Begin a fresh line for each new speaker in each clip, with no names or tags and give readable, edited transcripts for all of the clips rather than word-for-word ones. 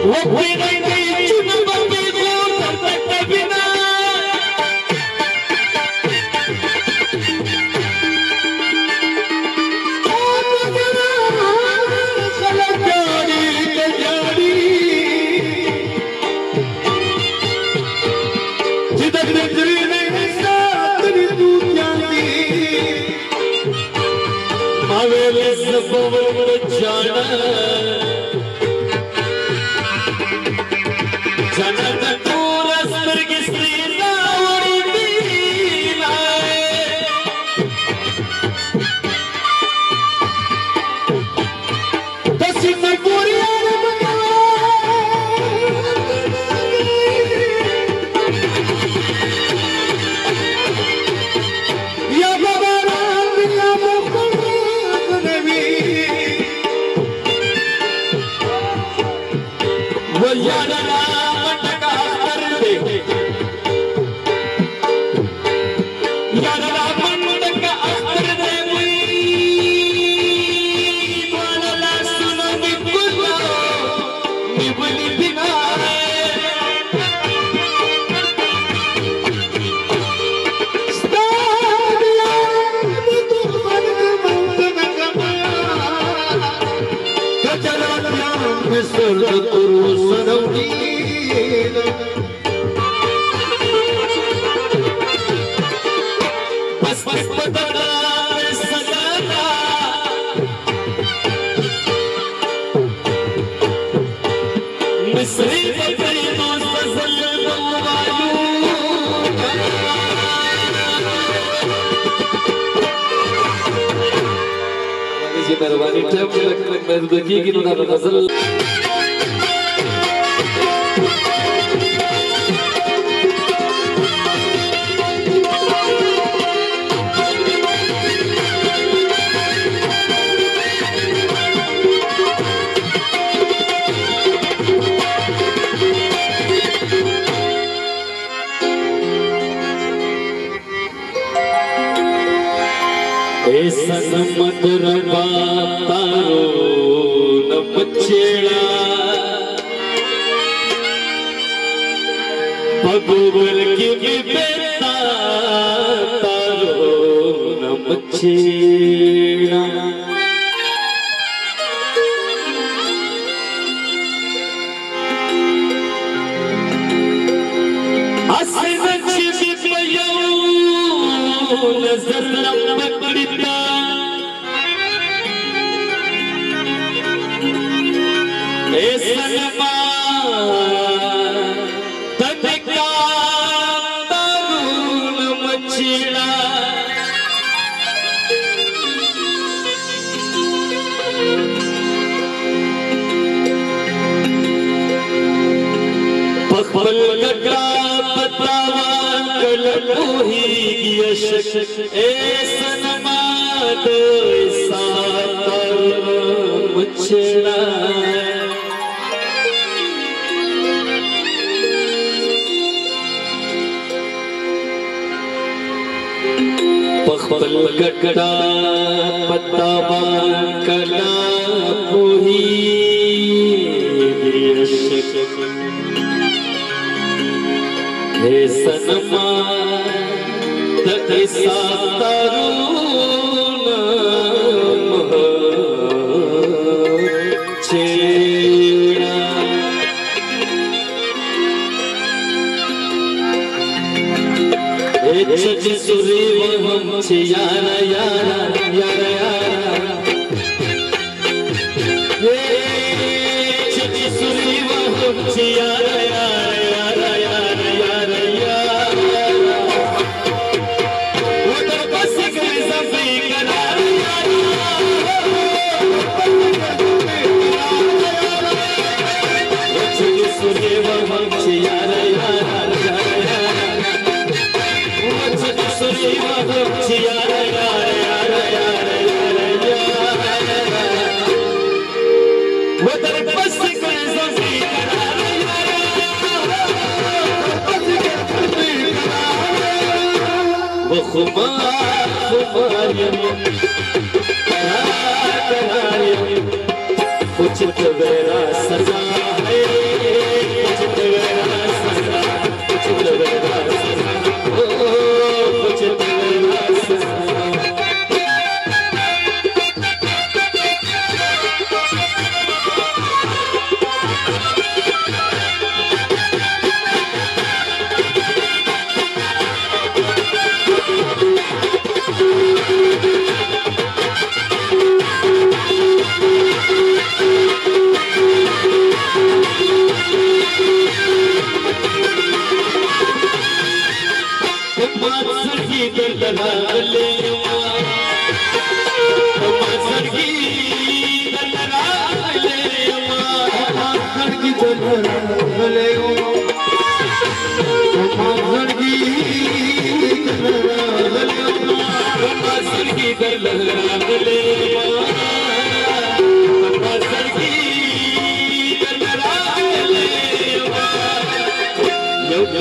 उचित वेरा सजा है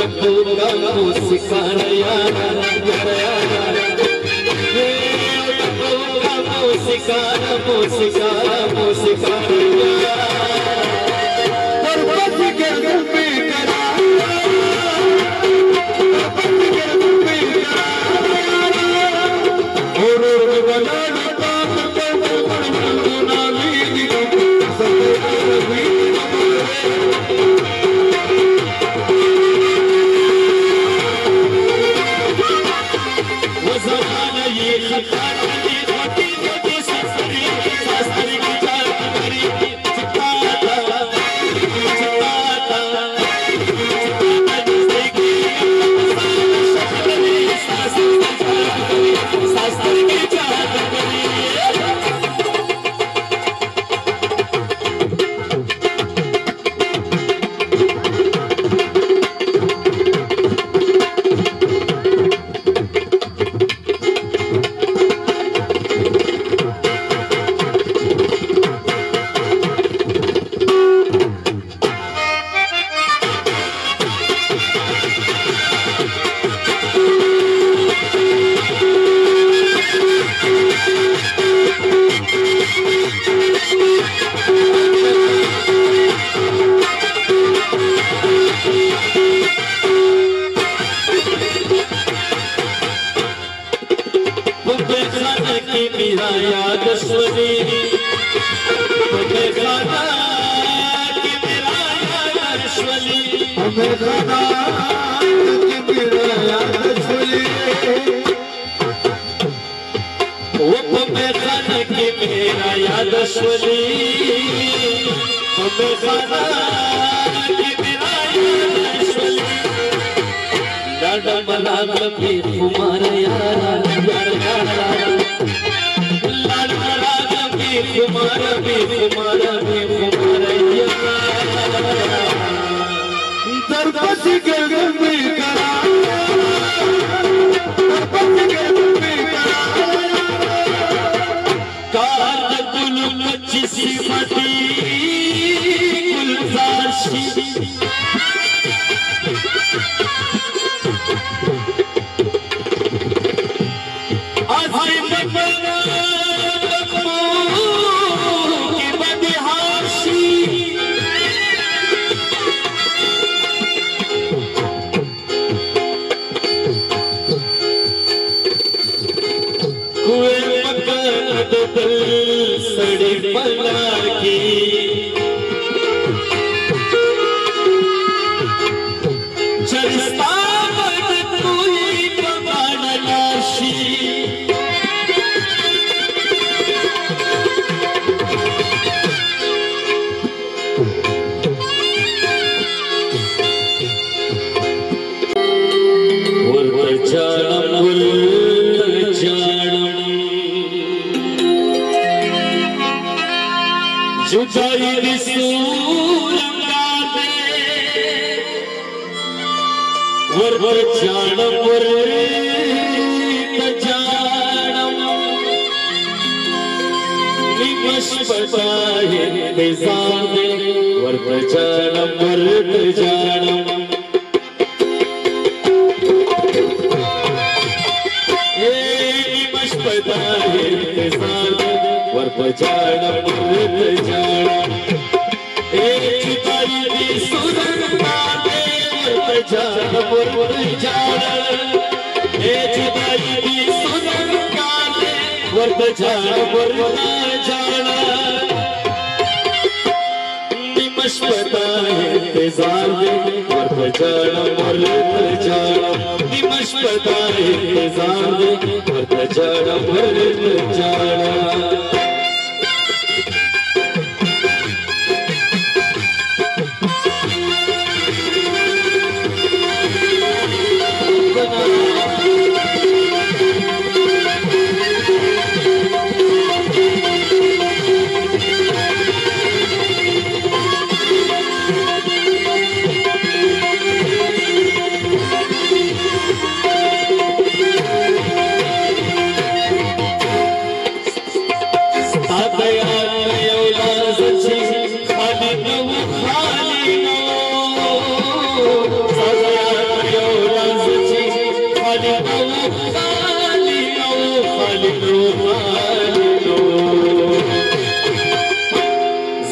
गप्पू का मुस्कान यारा गप्पू का मुस्कान मुस्कान मुस्कान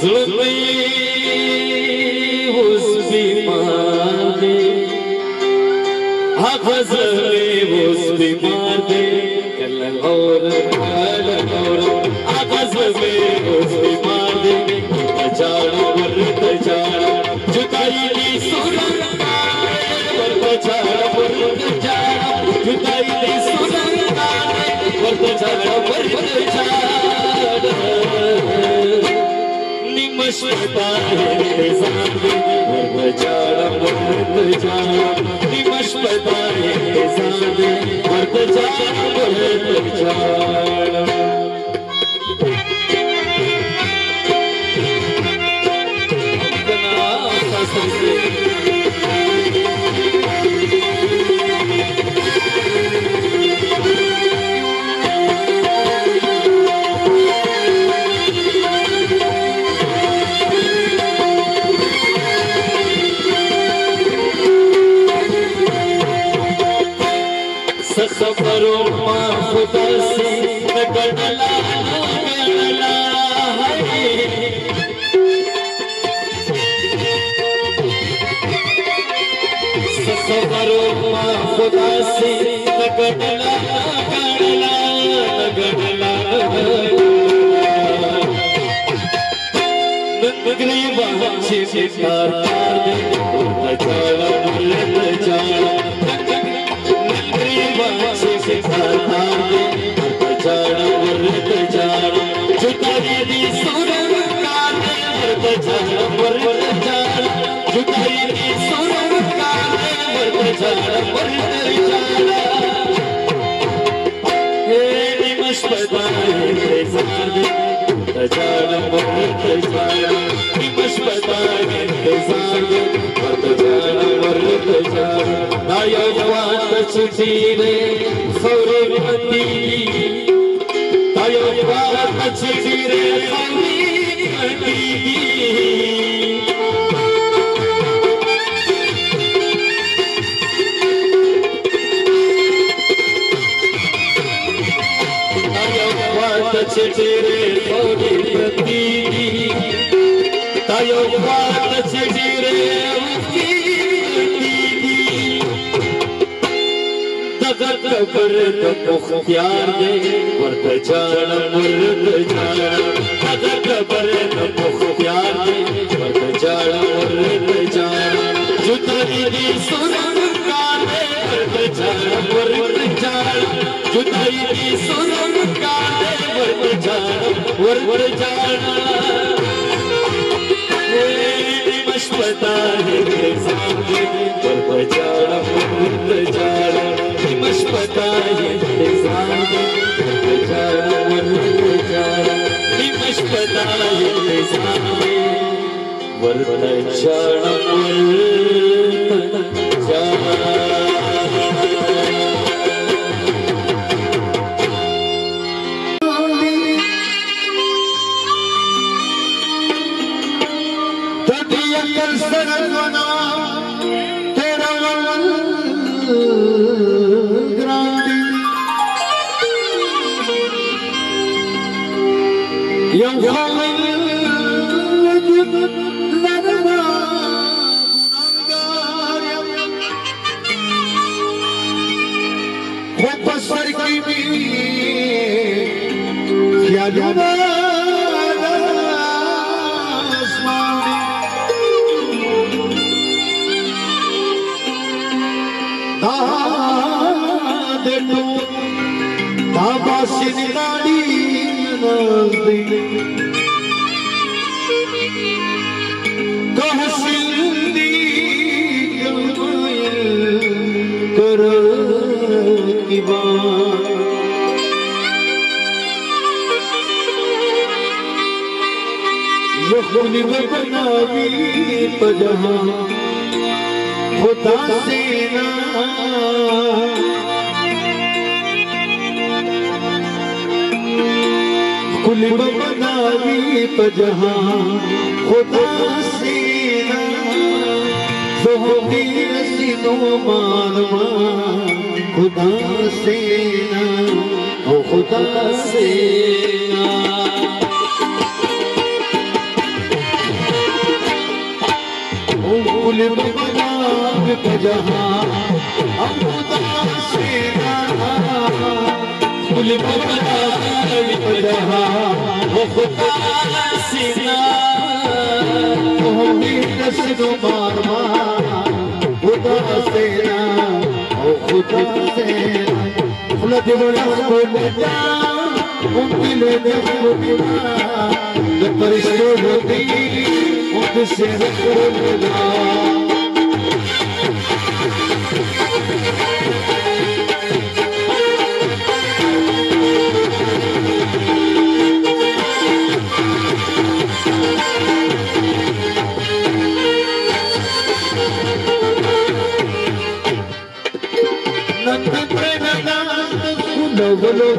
जुल्मी उस बीमार दे जुल्मी उस बीमार दे कल और जुल्मी उस बीमार दे जानो वर्त जानो जुदाई दी सुरंग वर्त जानो वर्त जानो जुदाई दी सुरंग वर्त जानो वर्त जानो निमशपताए जाने वर्त जानो वर्त जानो निमशपताए जाने वर्त जानो वर्त जानो सफरों माँ खुदा से गड़ला सफरों माँ खुदा से गड़ला नगरी बच्चे सितार दे जाना जाना जुदाई दी सुरंग काले वर्त जाना वर्त जाना जुदाई दी सुरंग काले वर्त जाना वर्त जाना हे निमशपताए जाने वर्त जाना वर्त जाना निमशपताए जाने वर्त जाना वर्त जाना आयो बात चिठीरे खौरे मती आयो बात चिठीरे खौरे मती आयो बात चिठीरे खौरे मती आयो बात चिठीरे कबर मुख्तियार दे वर्त जाना वर्त जाना कबर मुख्तियार दे वर्त जाना वर्त जाना जुदाई दी सुरंग काले वर्त जाना वर्त जाना जुदाई दी सुरंग काले वर्त जाना वर्त जाना निमशपताए जाने वर्त जाना वर्त जाना निमशपताए जाने वर्त जाना वर्त जाना निमशपताए जाने वर्त जाना वर्त जाना खुदा से कुल बनावी पजहाँ खुदा से सोहनी रसीनो मानवा खुदा से ओ खुदा से कुल बलाग जहां अब खुदा से ना कुल बलाग जहां वो खुदा से ना वो भी नस्लो मार खुदा से ना वो खुदा से ना खुला दिवड़ा बोलता मुमकिन नहीं परिश्रम होती मुझसे रखना बोलो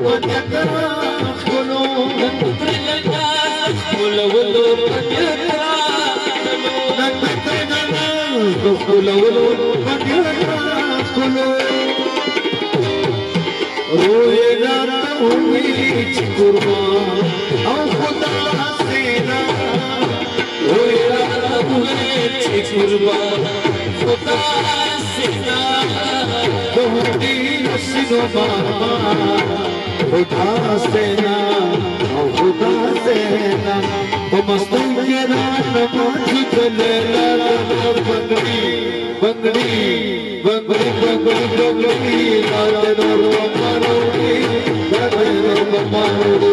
रोएगा उम्मीद कुर्बान और खुदा से ना रोएगा उम्मीद कुर्बान खुदा से ना बहुत नस्लो खुदा से ना खुदा से ना वो मस्तू के नमाज चले बंगड़ी बंगड़ी बंगड़ी बंगड़ी बंगड़ी लाल रो मारोड़ी रो मारोड़ी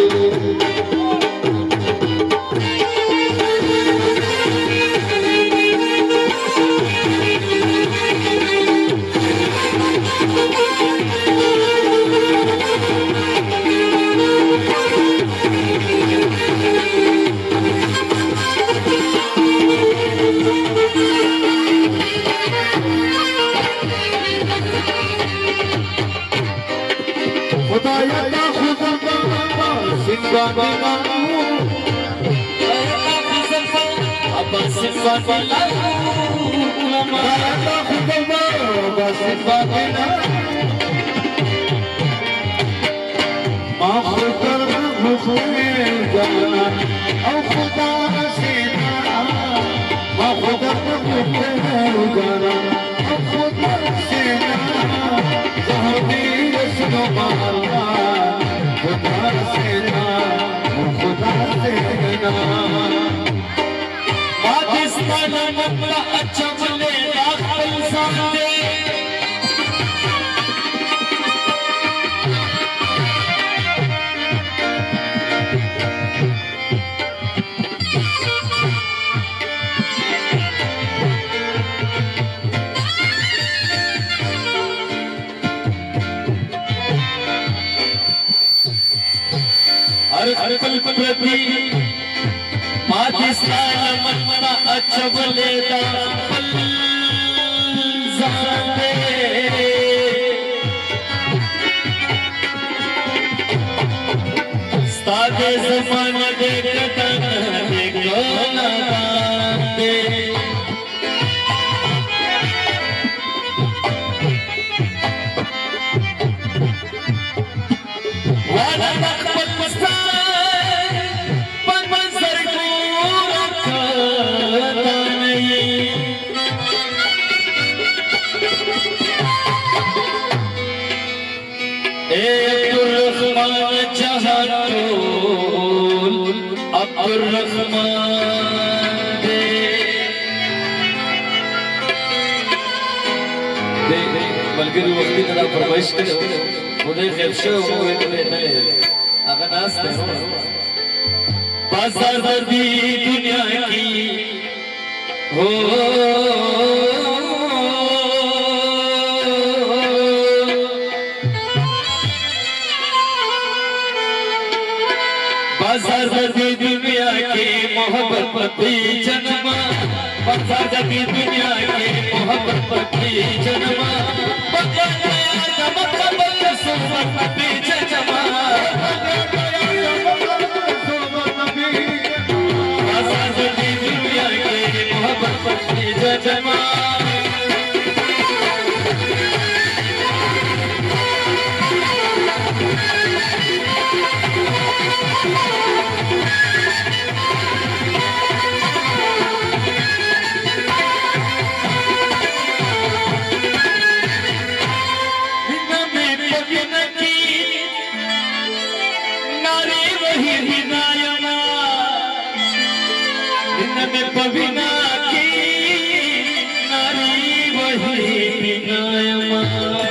पविना की नारी वही बिनायमा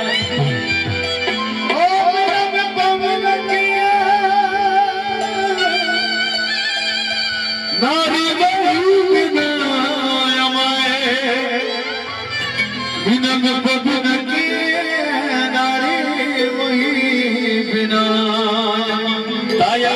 नारी वही बिनायमा बिना में पविना की नारी वही बिना ताया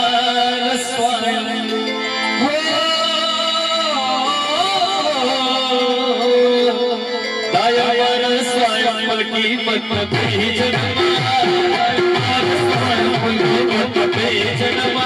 की मत जनमा जनमा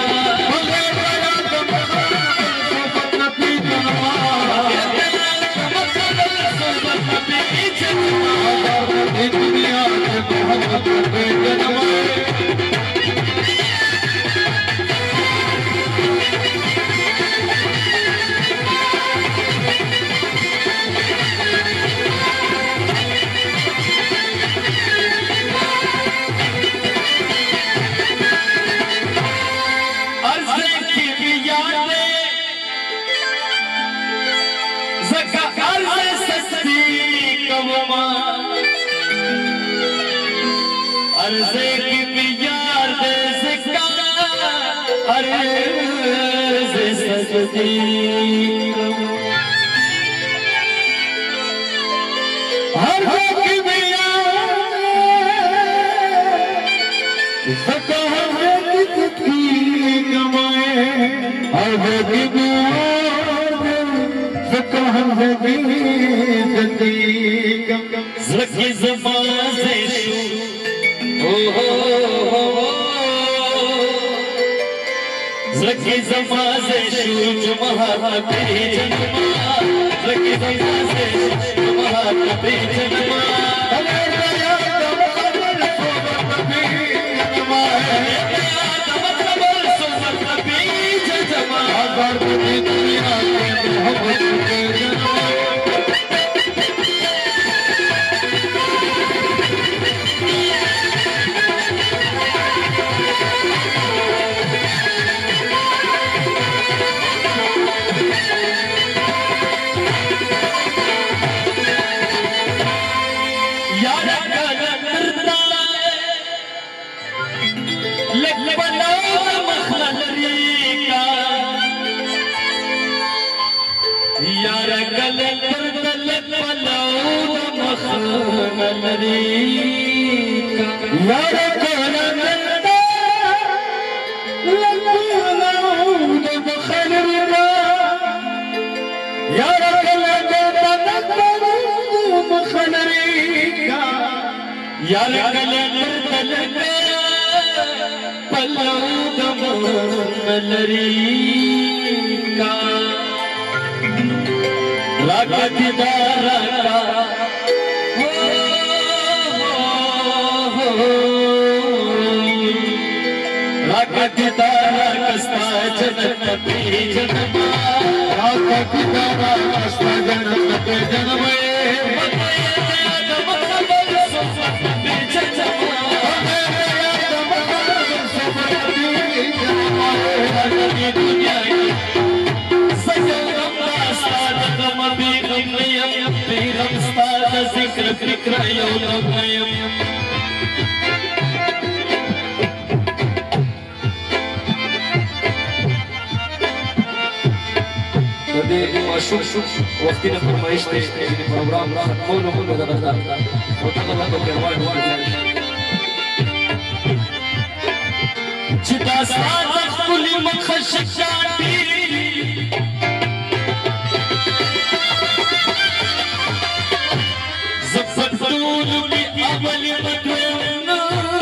अर्ज़े की बियार दे सिक्का अर्ज़े सजदी अर्ज़े की बियार सिक्का अर्ज़े की कमाए अर्ज़े की बियार सिक्का अर्ज़े की ज़की ज़बान से ज़की ज़बान से शूज महाकबी जनमा ज़की ज़बान से शूज महाकबी जनमा यार गले गले पलाऊ मखनरी यार गले पलाऊ मखनरी यार गले पलाऊ मखनरी यार गले गले पलाऊ मखनरी रागदारा का रागदारा कस्ता जनत पे जन्मा रागदारा कस्ता जनत पे जन्मे ذكر فكرة يوم القيام ودي أشوف وقتنا فرمايش تشتري برنامج كله ده وتغلط بالواحد جدا ساعات كل ما خششاتي زفتول بأول مدونا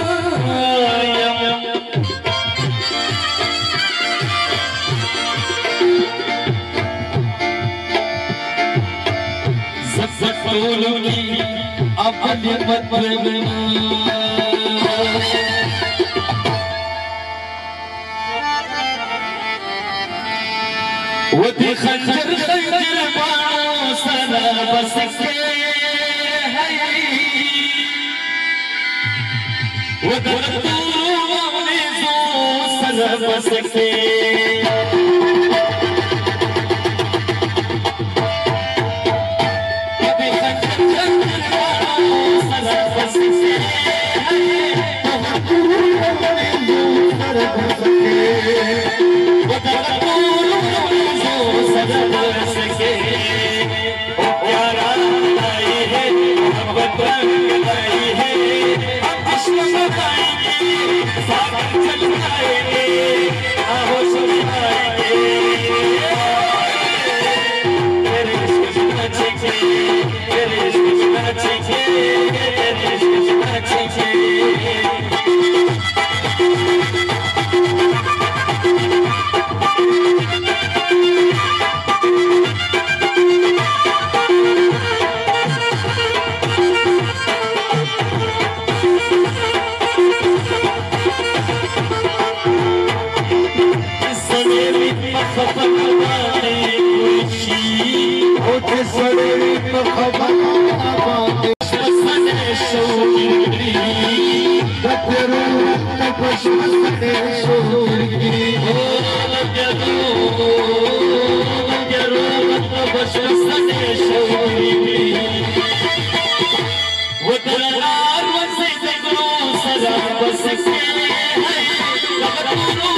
زفتول بأول مدونا ودي خنجر خنجر باصنا بسكي ودرتو نيزو سنا بسكي
سړی په خبره باندې
سمسنه شوقي
د تیرو په سمسنه شوقي
سمسنه شوقي ودرار وسيد سلام بسكي لغدورو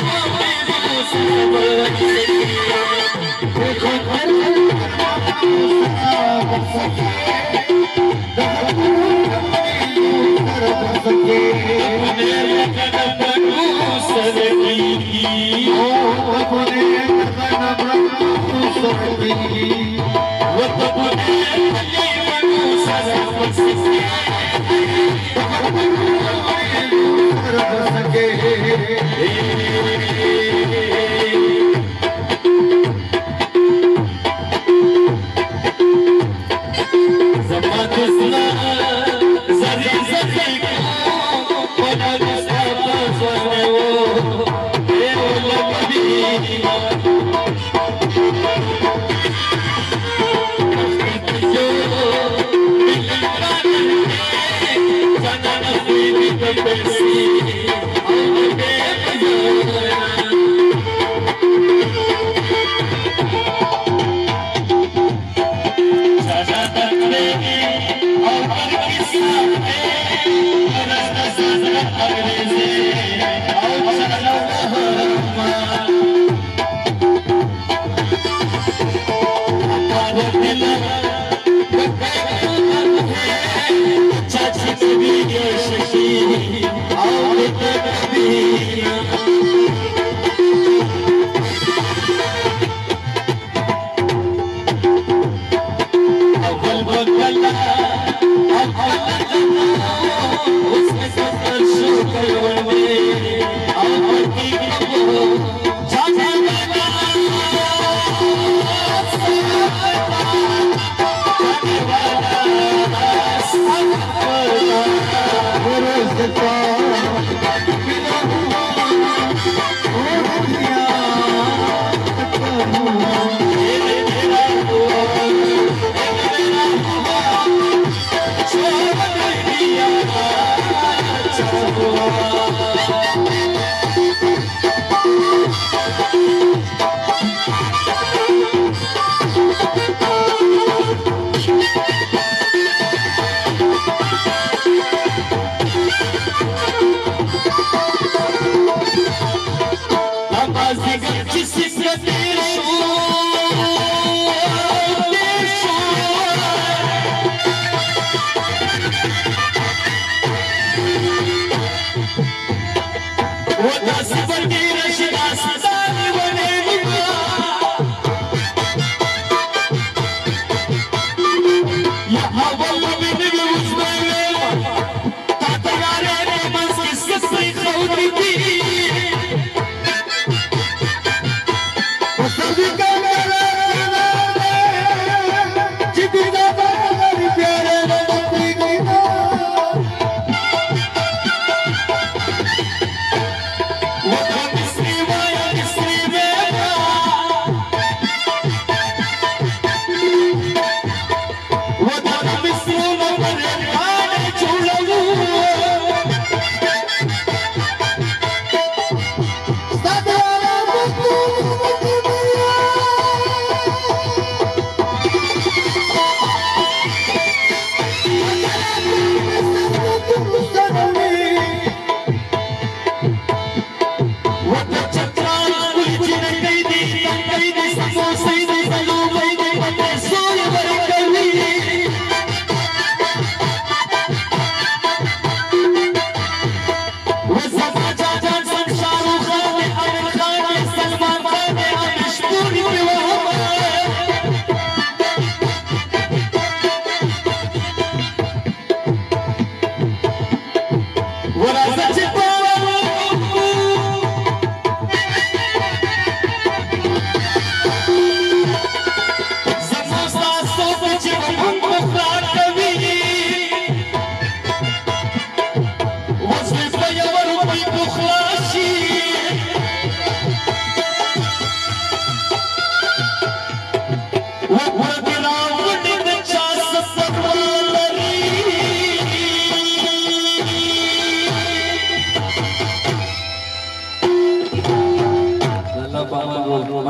What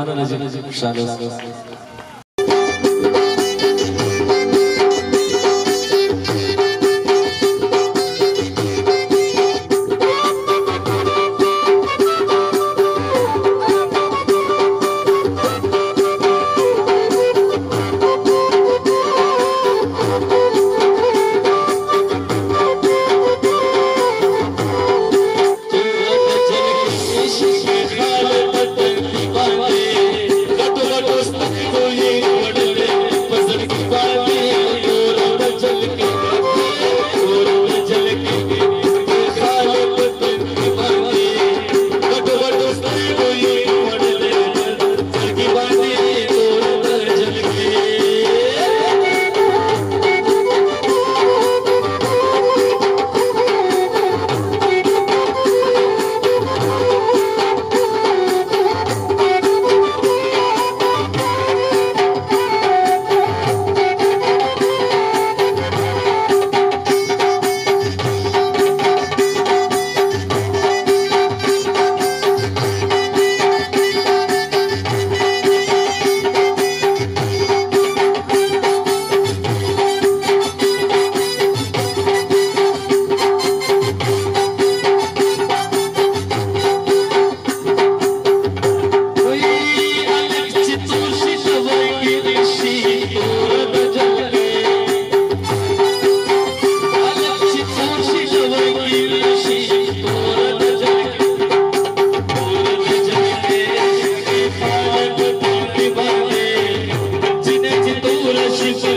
मेहमान नजीब शानस She